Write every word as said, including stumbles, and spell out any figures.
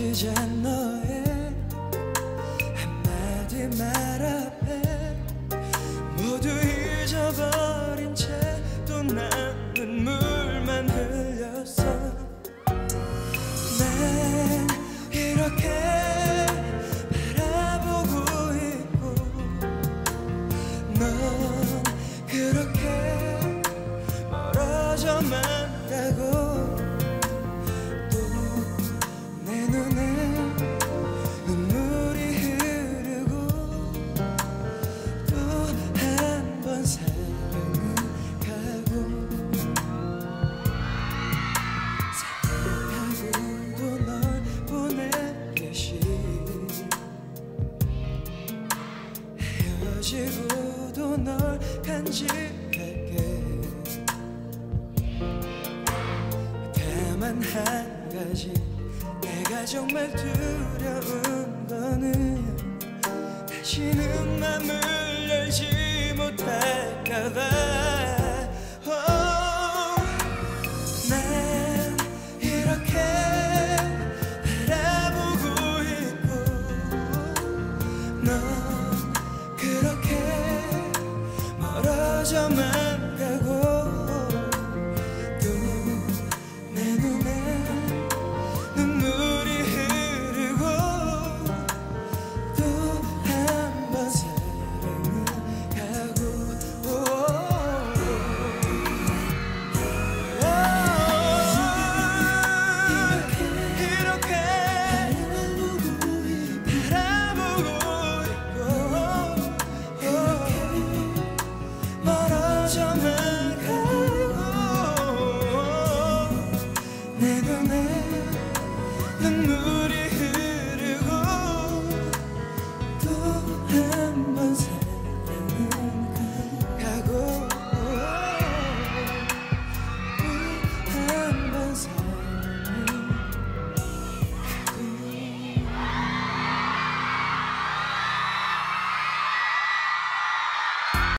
늦은 너의 한마디 말 앞에 모두 잊어버린 채 또 난 눈물만 흘렸어. 난 이렇게 바라보고 있고 넌 그렇게 멀어져만 가고 또 내 눈에 눈물이 흐르고 또 한 번 사랑은 가고 생각하고도 널 보내듯이 헤어지고도 널 간직할게. 다만 한 가지 내가 정말 두려운 거는 다시는 맘을 열지 못할까봐.